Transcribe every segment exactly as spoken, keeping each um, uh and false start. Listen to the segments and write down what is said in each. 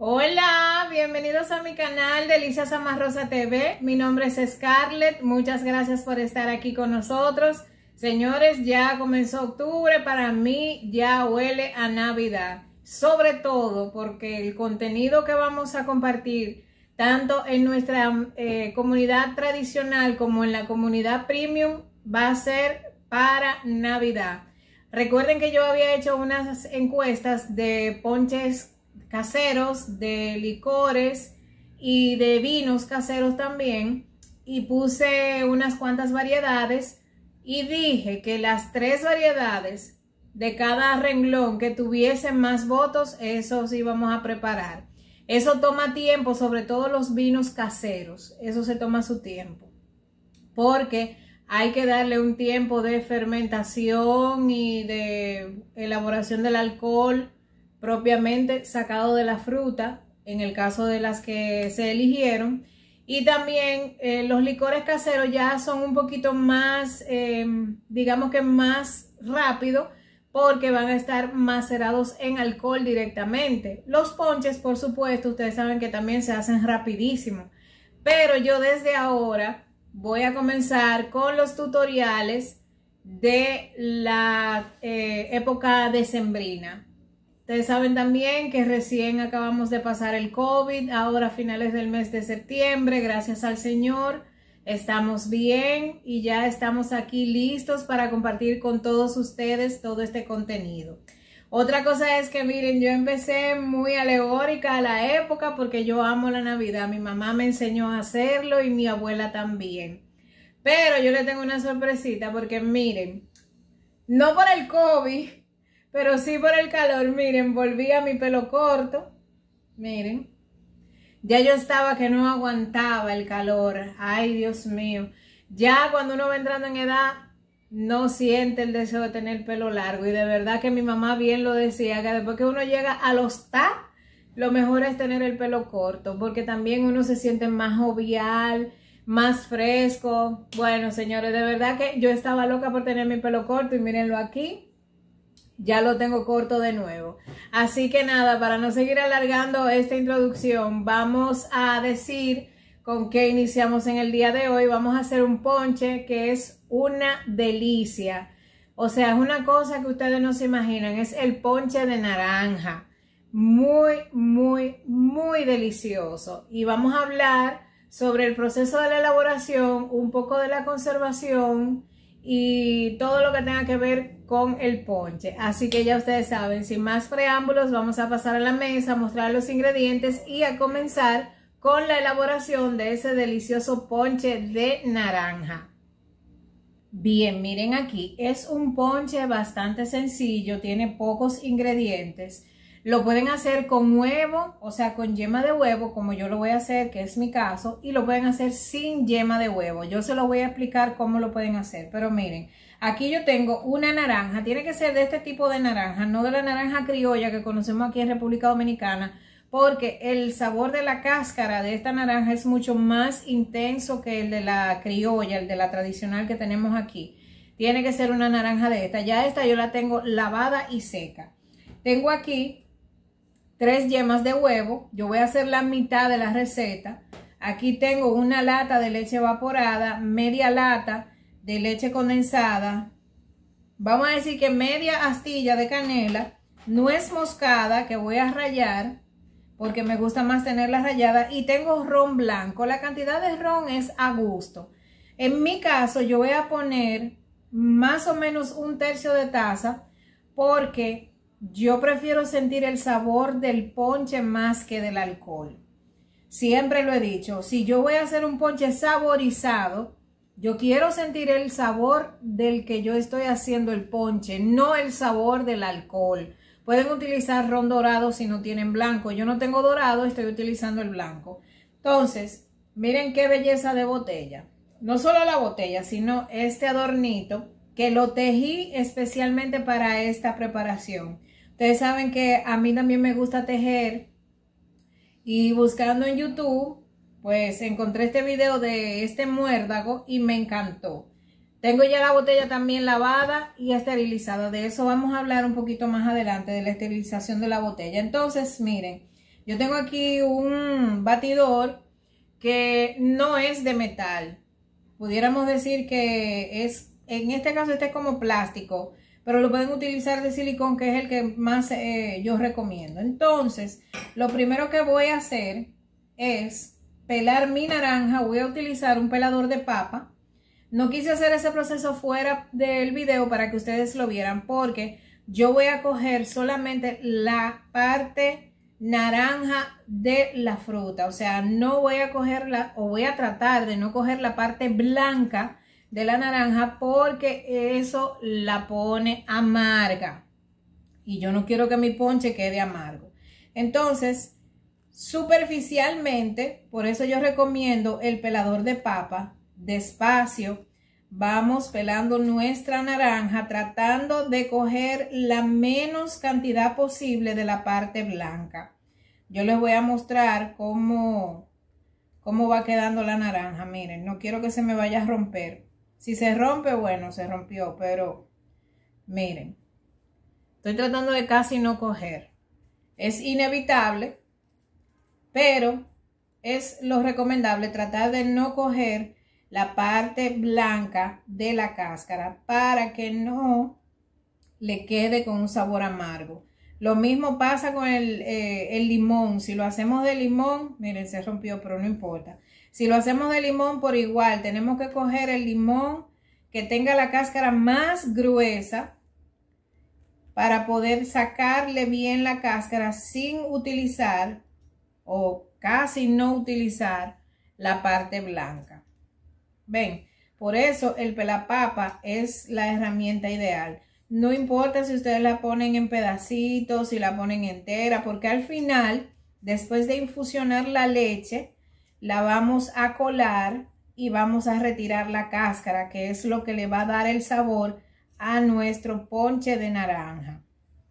Hola, bienvenidos a mi canal Delicias Rosa T V. Mi nombre es Scarlett. Muchas gracias por estar aquí con nosotros. Señores, ya comenzó octubre. Para mí ya huele a Navidad. Sobre todo porque el contenido que vamos a compartir tanto en nuestra eh, comunidad tradicional como en la comunidad premium va a ser para Navidad. Recuerden que yo había hecho unas encuestas de ponches caseros, de licores y de vinos caseros también, y puse unas cuantas variedades y dije que las tres variedades de cada renglón que tuviesen más votos, esos íbamos a preparar. Eso toma tiempo, sobre todo los vinos caseros, eso se toma su tiempo, porque hay que darle un tiempo de fermentación y de elaboración del alcohol propiamente sacado de la fruta, en el caso de las que se eligieron. Y también eh, los licores caseros ya son un poquito más, eh, digamos que más rápido, porque van a estar macerados en alcohol directamente. Los ponches, por supuesto, ustedes saben que también se hacen rapidísimo. Pero yo desde ahora voy a comenzar con los tutoriales de la eh, época decembrina. Ustedes saben también que recién acabamos de pasar el COVID, ahora a finales del mes de septiembre, gracias al Señor, estamos bien y ya estamos aquí listos para compartir con todos ustedes todo este contenido. Otra cosa es que miren, yo empecé muy alegórica a la época porque yo amo la Navidad, mi mamá me enseñó a hacerlo y mi abuela también. Pero yo le tengo una sorpresita porque miren, no por el COVID, pero sí por el calor. Miren, volví a mi pelo corto. Miren. Ya yo estaba que no aguantaba el calor. Ay, Dios mío. Ya cuando uno va entrando en edad, no siente el deseo de tener pelo largo. Y de verdad que mi mamá bien lo decía, que después que uno llega a los T A, lo mejor es tener el pelo corto, porque también uno se siente más jovial, más fresco. Bueno, señores, de verdad que yo estaba loca por tener mi pelo corto y mírenlo aquí. Ya lo tengo corto de nuevo. Así que nada, para no seguir alargando esta introducción, vamos a decir con qué iniciamos en el día de hoy. Vamos a hacer un ponche que es una delicia. O sea, es una cosa que ustedes no se imaginan. Es el ponche de naranja. Muy, muy, muy delicioso. Y vamos a hablar sobre el proceso de la elaboración, un poco de la conservación y todo lo que tenga que ver con el ponche. Así que ya ustedes saben, sin más preámbulos, vamos a pasar a la mesa, a mostrar los ingredientes y a comenzar con la elaboración de ese delicioso ponche de naranja. Bien, miren aquí, es un ponche bastante sencillo, tiene pocos ingredientes. Lo pueden hacer con huevo, o sea, con yema de huevo, como yo lo voy a hacer, que es mi caso, y lo pueden hacer sin yema de huevo. Yo se lo voy a explicar cómo lo pueden hacer, pero miren, aquí yo tengo una naranja, tiene que ser de este tipo de naranja, no de la naranja criolla que conocemos aquí en República Dominicana, porque el sabor de la cáscara de esta naranja es mucho más intenso que el de la criolla, el de la tradicional que tenemos aquí. Tiene que ser una naranja de esta. Ya esta yo la tengo lavada y seca. Tengo aquí tres yemas de huevo. Yo voy a hacer la mitad de la receta. Aquí tengo una lata de leche evaporada, media lata de leche condensada. Vamos a decir que media astilla de canela, nuez moscada que voy a rallar porque me gusta más tenerla rallada, y tengo ron blanco. La cantidad de ron es a gusto. En mi caso yo voy a poner más o menos un tercio de taza porque yo prefiero sentir el sabor del ponche más que del alcohol. Siempre lo he dicho, si yo voy a hacer un ponche saborizado, yo quiero sentir el sabor del que yo estoy haciendo el ponche, no el sabor del alcohol. Pueden utilizar ron dorado si no tienen blanco. Yo no tengo dorado, estoy utilizando el blanco. Entonces, miren qué belleza de botella. No solo la botella, sino este adornito que lo tejí especialmente para esta preparación. Ustedes saben que a mí también me gusta tejer, y buscando en YouTube, pues encontré este video de este muérdago y me encantó. Tengo ya la botella también lavada y esterilizada. De eso vamos a hablar un poquito más adelante, de la esterilización de la botella. Entonces, miren, Yo tengo aquí un batidor que no es de metal. Pudiéramos decir que es, en este caso este es como plástico, pero lo pueden utilizar de silicón, que es el que más eh, yo recomiendo. Entonces, lo primero que voy a hacer es pelar mi naranja. Voy a utilizar un pelador de papa. No quise hacer ese proceso fuera del video para que ustedes lo vieran, porque yo voy a coger solamente la parte naranja de la fruta. O sea, no voy a cogerla, o voy a tratar de no coger la parte blanca de la naranja, porque eso la pone amarga. Y yo no quiero que mi ponche quede amargo. Entonces, superficialmente, por eso yo recomiendo el pelador de papa. Despacio vamos pelando nuestra naranja, tratando de coger la menos cantidad posible de la parte blanca. Yo les voy a mostrar cómo, cómo va quedando la naranja. Miren, no quiero que se me vaya a romper. Si se rompe, bueno, se rompió, pero miren, estoy tratando de casi no coger. Es inevitable, pero es lo recomendable tratar de no coger la parte blanca de la cáscara para que no le quede con un sabor amargo. Lo mismo pasa con el, eh, el limón. Si lo hacemos de limón, miren, se rompió, pero no importa. Si lo hacemos de limón, por igual, tenemos que coger el limón que tenga la cáscara más gruesa para poder sacarle bien la cáscara sin utilizar o casi no utilizar la parte blanca. Ven, por eso el pelapapa es la herramienta ideal. No importa si ustedes la ponen en pedacitos, si la ponen entera, porque al final, después de infusionar la leche, la vamos a colar y vamos a retirar la cáscara, que es lo que le va a dar el sabor a nuestro ponche de naranja.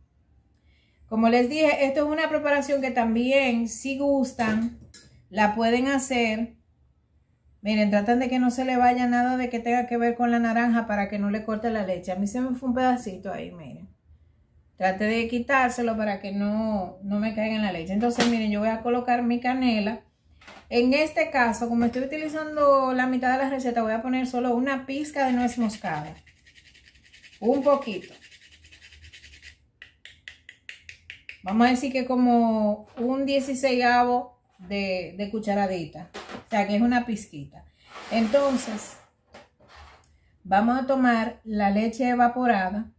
Como les dije, esto es una preparación que también, si gustan, la pueden hacer. Miren, tratan de que no se le vaya nada de que tenga que ver con la naranja para que no le corte la leche. A mí se me fue un pedacito ahí, miren. Trate de quitárselo para que no, no me caiga en la leche. Entonces, miren, yo voy a colocar mi canela. En este caso, como estoy utilizando la mitad de la receta, voy a poner solo una pizca de nuez moscada. Un poquito. Vamos a decir que como un dieciseisavo de, de cucharadita. O sea, que es una pizquita. Entonces, vamos a tomar la leche evaporada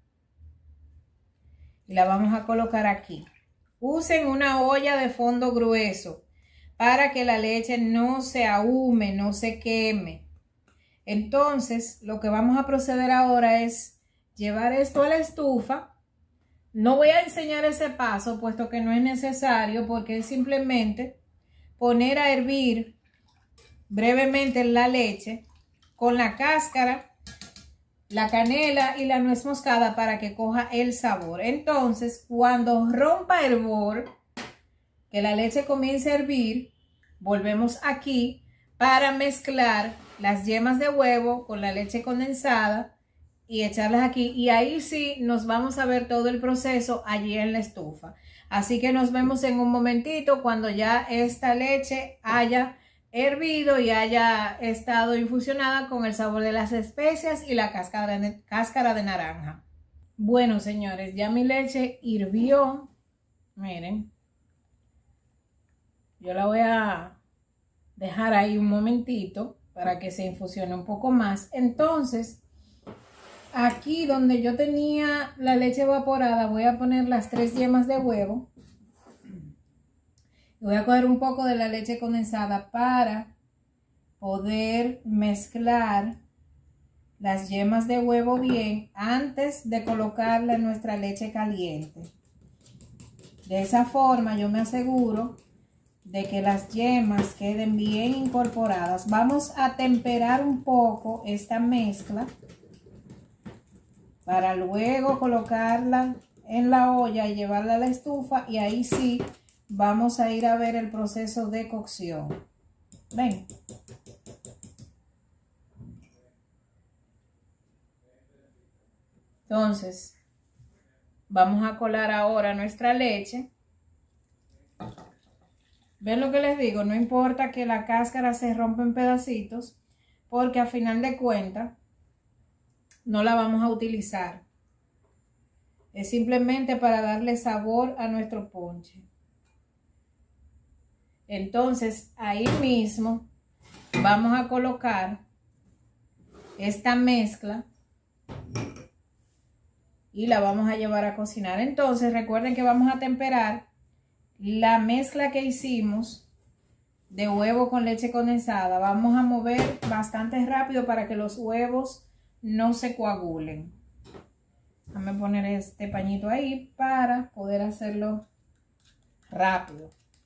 y la vamos a colocar aquí. Usen una olla de fondo grueso para que la leche no se ahume, no se queme. Entonces, lo que vamos a proceder ahora es llevar esto a la estufa. No voy a enseñar ese paso, puesto que no es necesario, porque es simplemente poner a hervir brevemente la leche con la cáscara, la canela y la nuez moscada para que coja el sabor. Entonces, cuando rompa hervor, que la leche comience a hervir, volvemos aquí para mezclar las yemas de huevo con la leche condensada y echarlas aquí. Y ahí sí nos vamos a ver todo el proceso allí en la estufa. Así que nos vemos en un momentito cuando ya esta leche haya hervido y haya estado infusionada con el sabor de las especias y la cáscara de, cáscara de naranja. Bueno, señores, ya mi leche hirvió. Miren. Yo la voy a dejar ahí un momentito para que se infusione un poco más. Entonces, aquí donde yo tenía la leche evaporada, voy a poner las tres yemas de huevo. Voy a coger un poco de la leche condensada para poder mezclar las yemas de huevo bien antes de colocarla en nuestra leche caliente. De esa forma yo me aseguro de que las yemas queden bien incorporadas. Vamos a temperar un poco esta mezcla para luego colocarla en la olla y llevarla a la estufa, y ahí sí vamos a ir a ver el proceso de cocción. Ven. Entonces, vamos a colar ahora nuestra leche. ¿Ven lo que les digo? No importa que la cáscara se rompa en pedacitos, porque a final de cuentas no la vamos a utilizar. Es simplemente para darle sabor a nuestro ponche. Entonces, ahí mismo vamos a colocar esta mezcla y la vamos a llevar a cocinar. Entonces, recuerden que vamos a temperar la mezcla que hicimos de huevo con leche condensada. Vamos a mover bastante rápido para que los huevos no se coagulen. Déjame poner este pañito ahí para poder hacerlo rápido.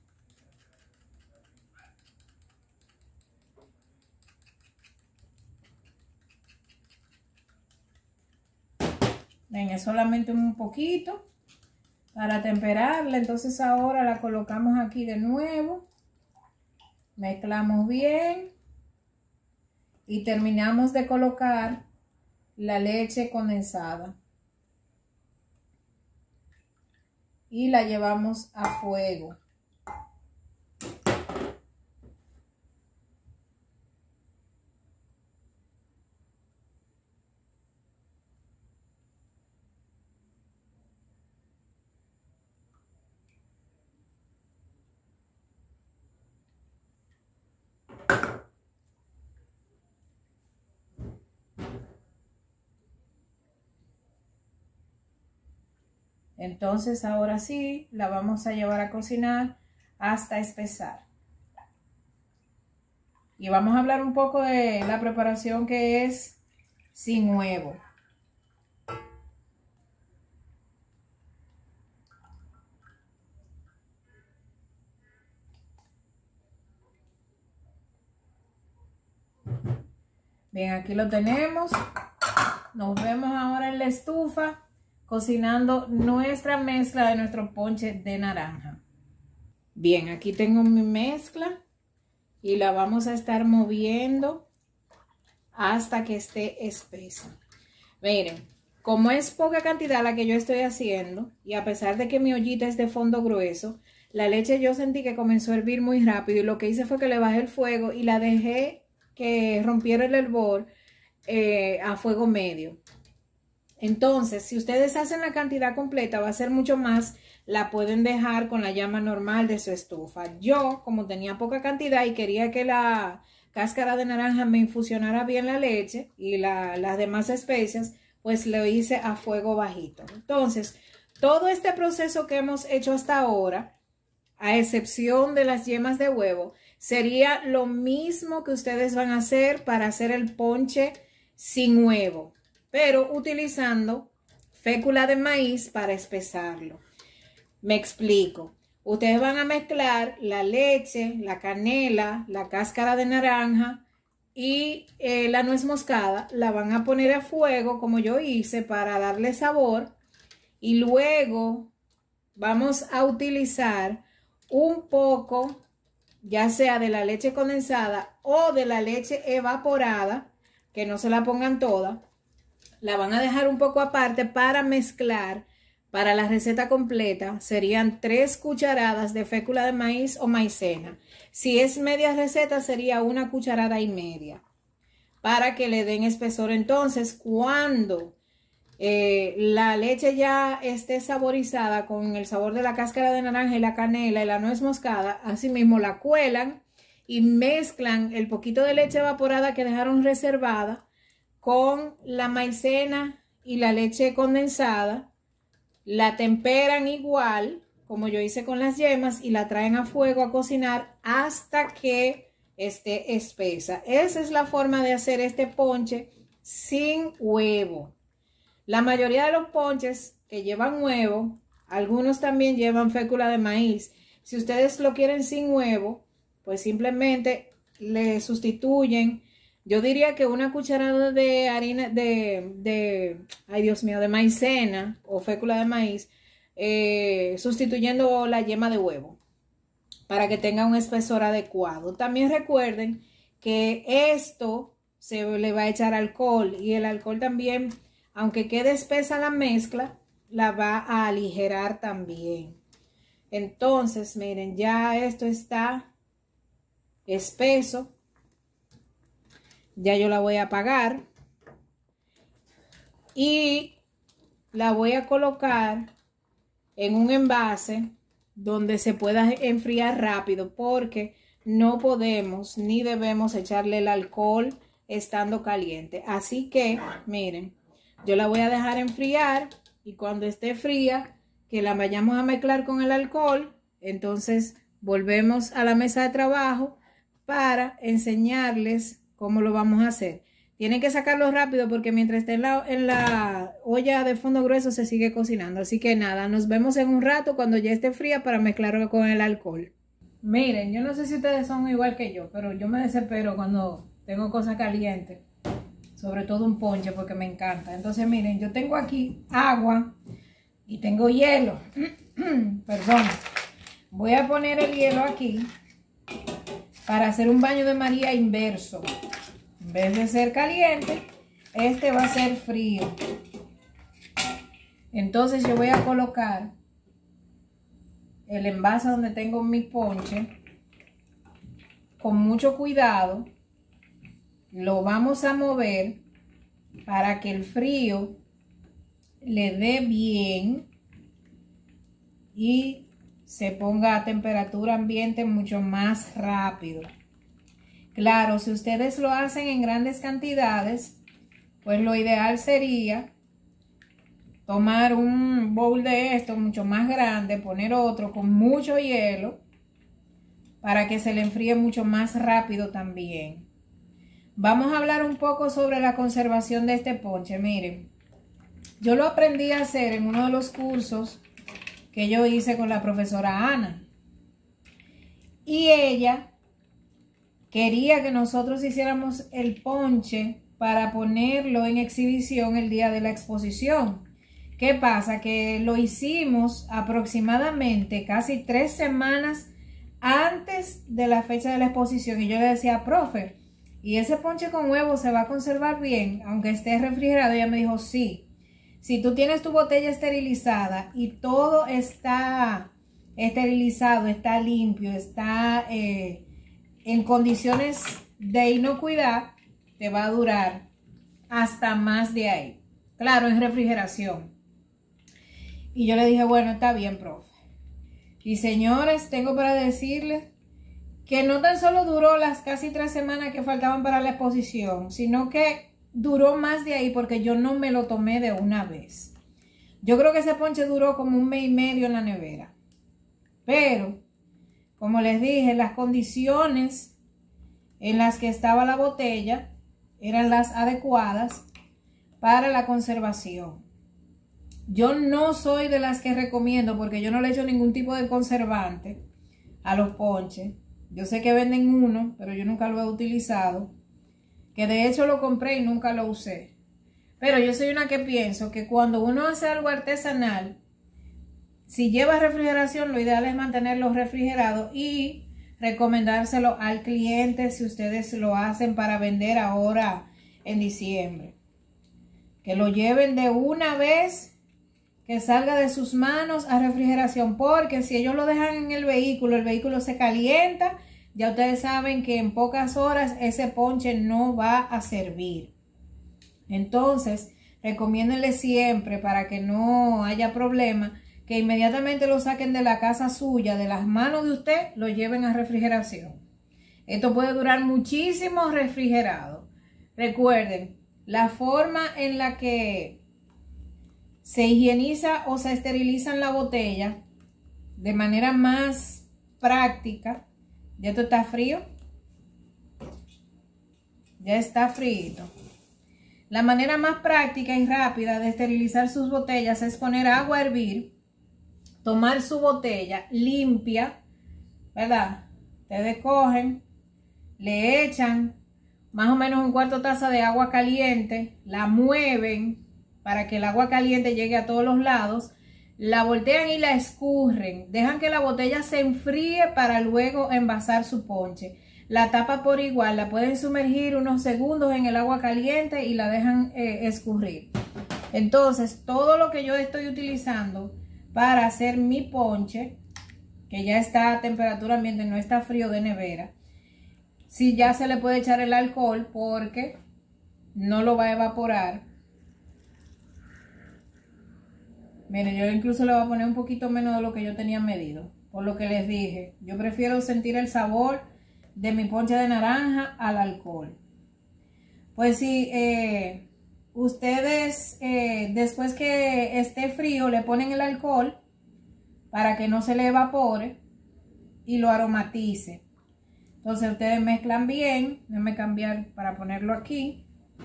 Ven, es solamente un poquito para temperarla. Entonces ahora la colocamos aquí de nuevo. Mezclamos bien. Y terminamos de colocar la leche condensada. Y la llevamos a fuego. Entonces ahora sí la vamos a llevar a cocinar hasta espesar. Y vamos a hablar un poco de la preparación que es sin huevo. Bien, aquí lo tenemos. Nos vemos ahora en la estufa cocinando nuestra mezcla de nuestro ponche de naranja. Bien, aquí tengo mi mezcla y la vamos a estar moviendo hasta que esté espesa. Miren, como es poca cantidad la que yo estoy haciendo y a pesar de que mi ollita es de fondo grueso, la leche yo sentí que comenzó a hervir muy rápido y lo que hice fue que le bajé el fuego y la dejé que rompiera el hervor eh, a fuego medio. Entonces, si ustedes hacen la cantidad completa, va a ser mucho más, la pueden dejar con la llama normal de su estufa. Yo, como tenía poca cantidad y quería que la cáscara de naranja me infusionara bien la leche y la, las demás especias, pues lo hice a fuego bajito. Entonces, todo este proceso que hemos hecho hasta ahora, a excepción de las yemas de huevo, sería lo mismo que ustedes van a hacer para hacer el ponche sin huevo, pero utilizando fécula de maíz para espesarlo. Me explico. Ustedes van a mezclar la leche, la canela, la cáscara de naranja y eh, la nuez moscada. La van a poner a fuego como yo hice para darle sabor. Y luego vamos a utilizar un poco, ya sea de la leche condensada o de la leche evaporada, que no se la pongan toda. La van a dejar un poco aparte para mezclar. Para la receta completa serían tres cucharadas de fécula de maíz o maicena. Si es media receta sería una cucharada y media para que le den espesor. Entonces cuando eh, la leche ya esté saborizada con el sabor de la cáscara de naranja y la canela y la nuez moscada, asimismo la cuelan y mezclan el poquito de leche evaporada que dejaron reservada con la maicena y la leche condensada, la temperan igual como yo hice con las yemas y la traen a fuego a cocinar hasta que esté espesa. Esa es la forma de hacer este ponche sin huevo. La mayoría de los ponches que llevan huevo, algunos también llevan fécula de maíz. Si ustedes lo quieren sin huevo, pues simplemente le sustituyen. Yo diría que una cucharada de harina de, de, ay Dios mío, de maicena o fécula de maíz, eh, sustituyendo la yema de huevo para que tenga un espesor adecuado. También recuerden que esto se le va a echar alcohol y el alcohol también, aunque quede espesa la mezcla, la va a aligerar también. Entonces, miren, ya esto está espeso. Ya yo la voy a apagar. Y la voy a colocar en un envase donde se pueda enfriar rápido, porque no podemos ni debemos echarle el alcohol estando caliente. Así que, miren, yo la voy a dejar enfriar y cuando esté fría, que la vayamos a mezclar con el alcohol, entonces volvemos a la mesa de trabajo para enseñarles cómo lo vamos a hacer. Tienen que sacarlo rápido porque mientras esté en la, en la olla de fondo grueso se sigue cocinando. Así que nada, nos vemos en un rato cuando ya esté fría para mezclarlo con el alcohol. Miren, yo no sé si ustedes son igual que yo, pero yo me desespero cuando tengo cosas calientes. Sobre todo un ponche porque me encanta. Entonces miren, yo tengo aquí agua y tengo hielo. Perdón. Voy a poner el hielo aquí para hacer un baño de María inverso. En vez de ser caliente, este va a ser frío. Entonces yo voy a colocar el envase donde tengo mi ponche con mucho cuidado. Lo vamos a mover para que el frío le dé bien y se ponga a temperatura ambiente mucho más rápido. Claro, si ustedes lo hacen en grandes cantidades, pues lo ideal sería tomar un bowl de esto mucho más grande, poner otro con mucho hielo para que se le enfríe mucho más rápido también. Vamos a hablar un poco sobre la conservación de este ponche. Miren, yo lo aprendí a hacer en uno de los cursos que yo hice con la profesora Ana. Y ella quería que nosotros hiciéramos el ponche para ponerlo en exhibición el día de la exposición. ¿Qué pasa? Que lo hicimos aproximadamente casi tres semanas antes de la fecha de la exposición. Y yo le decía, profe, ¿y ese ponche con huevo se va a conservar bien aunque esté refrigerado? Y ella me dijo, sí. Si tú tienes tu botella esterilizada y todo está esterilizado, está limpio, está eh, en condiciones de inocuidad, te va a durar hasta más de ahí. Claro, en refrigeración. Y yo le dije, bueno, está bien, profe. Y señores, tengo para decirles que no tan solo duró las casi tres semanas que faltaban para la exposición, sino que duró más de ahí porque yo no me lo tomé de una vez. Yo creo que ese ponche duró como un mes y medio en la nevera. Pero, como les dije, las condiciones en las que estaba la botella eran las adecuadas para la conservación. Yo no soy de las que recomiendo, porque yo no le echo ningún tipo de conservante a los ponches. Yo sé que venden uno, pero yo nunca lo he utilizado. Que de hecho lo compré y nunca lo usé. Pero yo soy una que pienso que cuando uno hace algo artesanal, si lleva refrigeración, lo ideal es mantenerlo refrigerado y recomendárselo al cliente si ustedes lo hacen para vender ahora en diciembre. Que lo lleven de una vez, que salga de sus manos a refrigeración, porque si ellos lo dejan en el vehículo, el vehículo se calienta. Ya ustedes saben que en pocas horas ese ponche no va a servir. Entonces, recomiéndenle siempre, para que no haya problema, que inmediatamente lo saquen de la casa suya, de las manos de usted, lo lleven a refrigeración. Esto puede durar muchísimo refrigerado. Recuerden, la forma en la que se higieniza o se esteriliza la botella de manera más práctica. Ya esto está frío. Ya está frío. La manera más práctica y rápida de esterilizar sus botellas es poner agua a hervir, tomar su botella limpia, ¿verdad? Ustedes cogen, le echan más o menos un cuarto taza de agua caliente, la mueven para que el agua caliente llegue a todos los lados. La voltean y la escurren. Dejan que la botella se enfríe para luego envasar su ponche. La tapa por igual. La pueden sumergir unos segundos en el agua caliente y la dejan eh, escurrir. Entonces, todo lo que yo estoy utilizando para hacer mi ponche que ya está a temperatura ambiente, no está frío de nevera, sí ya se le puede echar el alcohol porque no lo va a evaporar. Miren, yo incluso le voy a poner un poquito menos de lo que yo tenía medido. Por lo que les dije, yo prefiero sentir el sabor de mi ponche de naranja al alcohol. Pues si eh, ustedes eh, después que esté frío le ponen el alcohol para que no se le evapore y lo aromatice. Entonces ustedes mezclan bien. Déjenme cambiar para ponerlo aquí.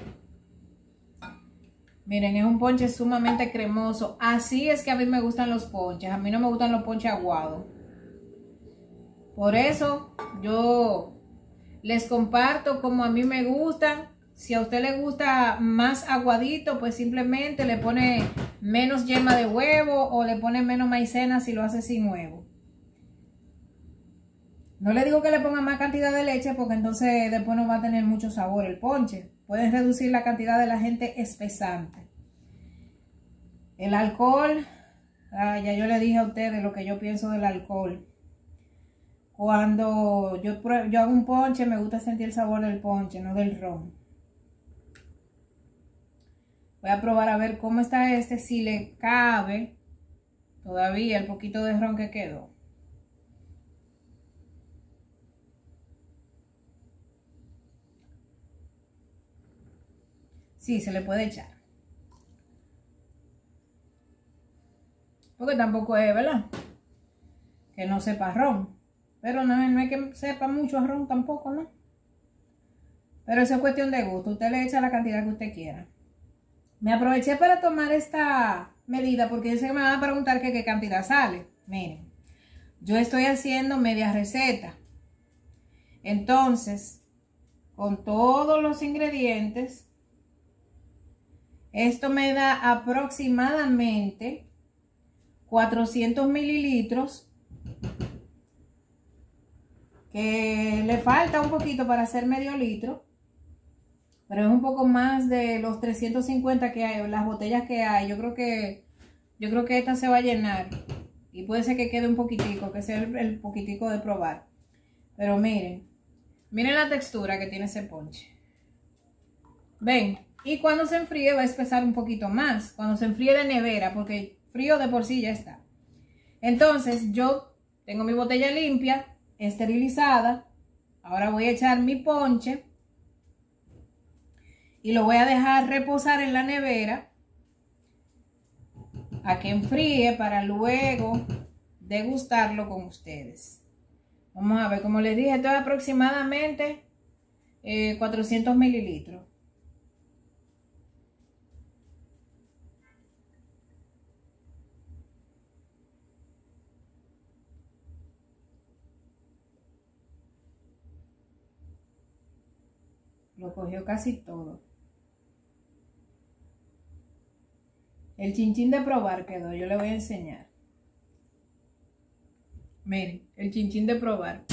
Miren, es un ponche sumamente cremoso. Así es que a mí me gustan los ponches. A mí no me gustan los ponches aguados. Por eso yo les comparto como a mí me gustan. Si a usted le gusta más aguadito, pues simplemente le pone menos yema de huevo o le pone menos maicena si lo hace sin huevo. No le digo que le ponga más cantidad de leche porque entonces después no va a tener mucho sabor el ponche. Pueden reducir la cantidad de la gente espesante. El alcohol, ah, ya yo le dije a ustedes lo que yo pienso del alcohol. Cuando yo, yo hago un ponche, me gusta sentir el sabor del ponche, no del ron. Voy a probar a ver cómo está este, si le cabe todavía el poquito de ron que quedó. Sí, se le puede echar. Porque tampoco es, ¿verdad? Que no sepa ron. Pero no, no es que sepa mucho a ron tampoco, ¿no? Pero eso es cuestión de gusto. Usted le echa la cantidad que usted quiera. Me aproveché para tomar esta medida porque yo sé que me van a preguntar que qué cantidad sale. Miren, yo estoy haciendo media receta. Entonces, con todos los ingredientes, esto me da aproximadamente cuatrocientos mililitros, que le falta un poquito para hacer medio litro, pero es un poco más de los trescientos cincuenta que hay, las botellas que hay. Yo creo que yo creo que esta se va a llenar y puede ser que quede un poquitico, que sea el, el poquitico de probar. Pero miren, miren la textura que tiene ese ponche. Ven. Y cuando se enfríe va a espesar un poquito más. Cuando se enfríe de nevera, porque frío de por sí ya está. Entonces yo tengo mi botella limpia, esterilizada. Ahora voy a echar mi ponche. Y lo voy a dejar reposar en la nevera. A que enfríe para luego degustarlo con ustedes. Vamos a ver, como les dije, esto es aproximadamente eh, cuatrocientos mililitros. Lo cogió casi todo. El chinchín de probar quedó. Yo le voy a enseñar. Miren, el chinchín de probar.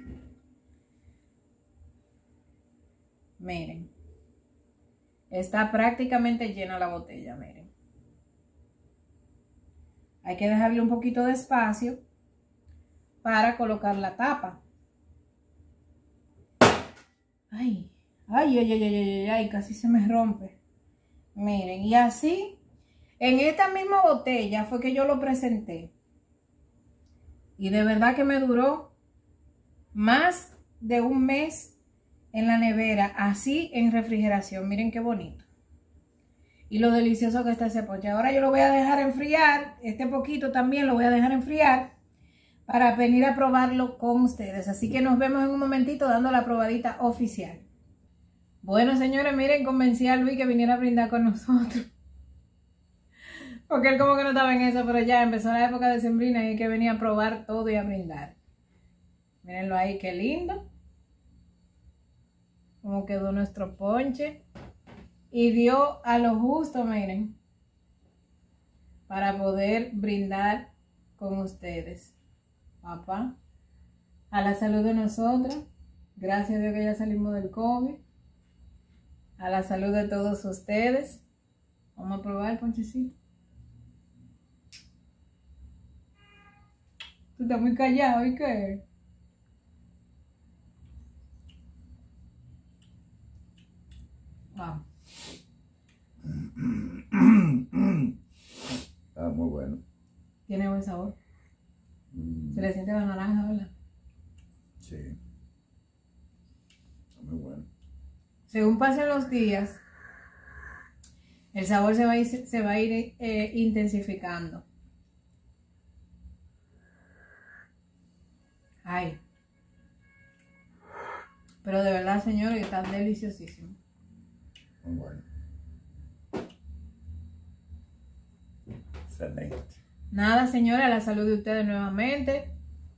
Miren. Está prácticamente llena la botella, miren. Hay que dejarle un poquito de espacio para colocar la tapa. Ay. Ay, ay, ay, ay, ay, ay, casi se me rompe. Miren, y así, en esta misma botella fue que yo lo presenté. Y de verdad que me duró más de un mes en la nevera, así en refrigeración. Miren qué bonito. Y lo delicioso que está ese ponche. Ahora yo lo voy a dejar enfriar. Este poquito también lo voy a dejar enfriar para venir a probarlo con ustedes. Así que nos vemos en un momentito dando la probadita oficial. Bueno, señores, miren, convencí a Luis que viniera a brindar con nosotros. Porque él como que no estaba en eso, pero ya empezó la época de sembrina y hay que venir a probar todo y a brindar. Mírenlo ahí, qué lindo. Cómo quedó nuestro ponche. Y dio a lo justo, miren, para poder brindar con ustedes. Papá, a la salud de nosotros. Gracias a Dios que ya salimos del COVID. A la salud de todos ustedes. Vamos a probar el ponchecito. Tú estás muy callado, ¿y qué? Wow. Ah, muy bueno. Tiene buen sabor. Mm, Se le siente la naranja, ¿verdad? sí. Está muy bueno. Según pasen los días, el sabor se va a ir, se va a ir eh, intensificando. Ay. Pero de verdad, señores, está deliciosísimo. Muy bueno. Excelente. Nada, señora, la salud de ustedes nuevamente.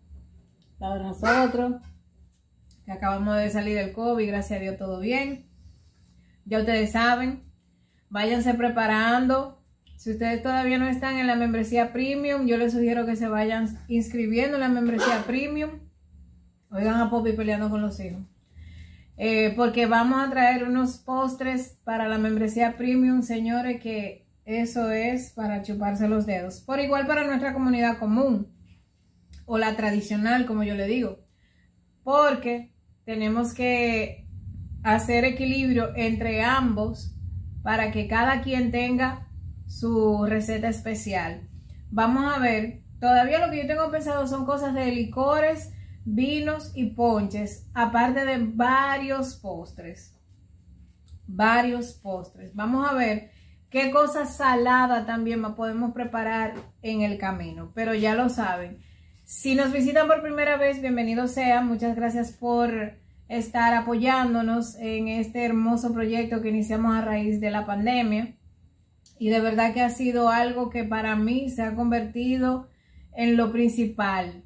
La de nosotros. Que acabamos de salir del COVID, gracias a Dios todo bien. Ya ustedes saben, váyanse preparando. Si ustedes todavía no están en la membresía premium, yo les sugiero que se vayan inscribiendo en la membresía premium. Oigan a Poppy peleando con los hijos. Eh, porque vamos a traer unos postres para la membresía premium, señores, que eso es para chuparse los dedos. Por igual para nuestra comunidad común o la tradicional, como yo le digo. Porque tenemos que hacer equilibrio entre ambos para que cada quien tenga su receta especial. Vamos a ver, todavía lo que yo tengo pensado son cosas de licores, vinos y ponches, aparte de varios postres. Varios postres. Vamos a ver qué cosas saladas también podemos preparar en el camino, pero ya lo saben. Si nos visitan por primera vez, bienvenidos sean. Muchas gracias por estar apoyándonos en este hermoso proyecto que iniciamos a raíz de la pandemia. Y de verdad que ha sido algo que para mí se ha convertido en lo principal.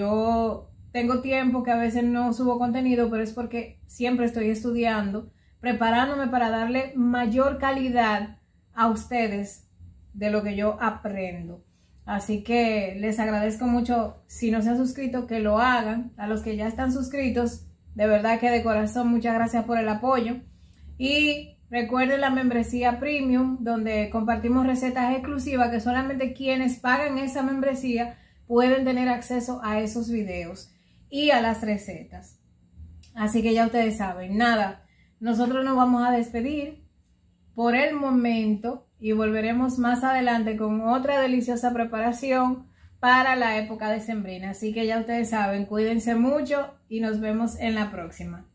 Yo tengo tiempo que a veces no subo contenido, pero es porque siempre estoy estudiando, preparándome para darle mayor calidad a ustedes de lo que yo aprendo. Así que les agradezco mucho, si no se han suscrito, que lo hagan. A los que ya están suscritos, de verdad que de corazón, muchas gracias por el apoyo. Y recuerden la membresía premium, donde compartimos recetas exclusivas que solamente quienes pagan esa membresía pueden tener acceso a esos videos y a las recetas. Así que ya ustedes saben, nada, nosotros nos vamos a despedir por el momento y volveremos más adelante con otra deliciosa preparación para la época decembrina. Así que ya ustedes saben, cuídense mucho y nos vemos en la próxima.